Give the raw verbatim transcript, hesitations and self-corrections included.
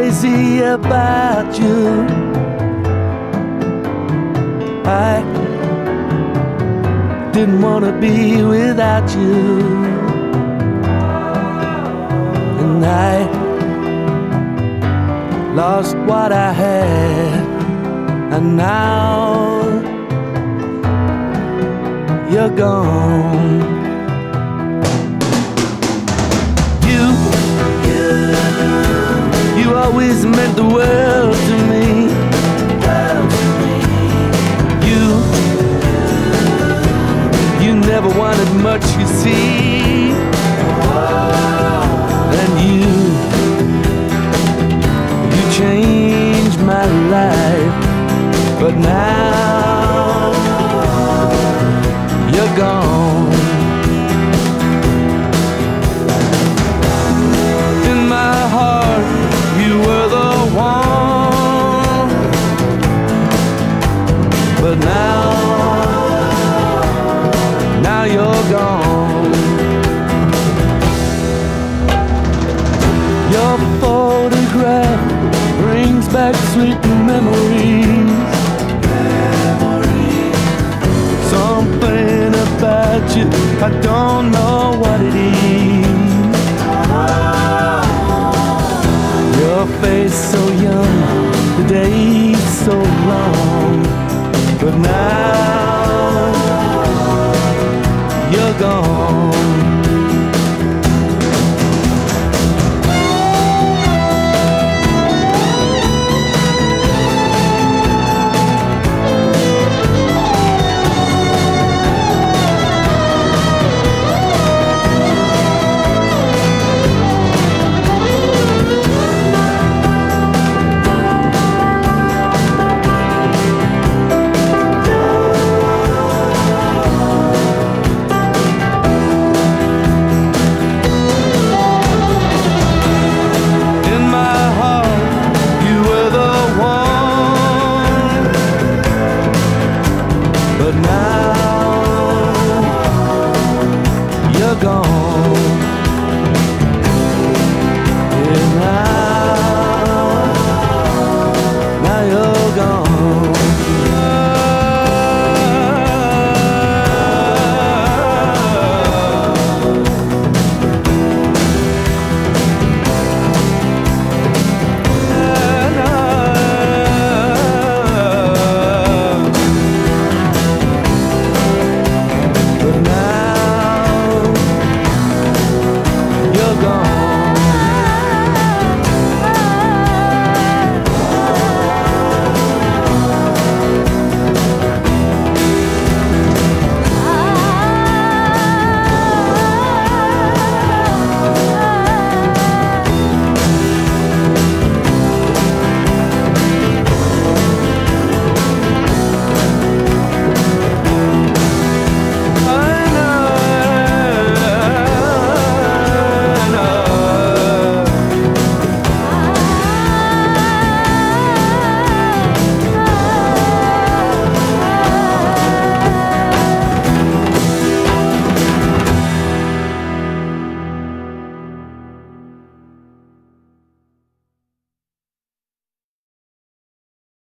crazy about you. I didn't want to be without you, and I lost what I had, and now you're gone. You, you, you always meant the world to me. You, you never wanted much, you see. And you, you changed my life, but now you're gone. In my heart, you were the one, but now, now you're gone. Your photograph brings back sweet memories. Something about you, I don't know what it is. Your face so young, the day so long.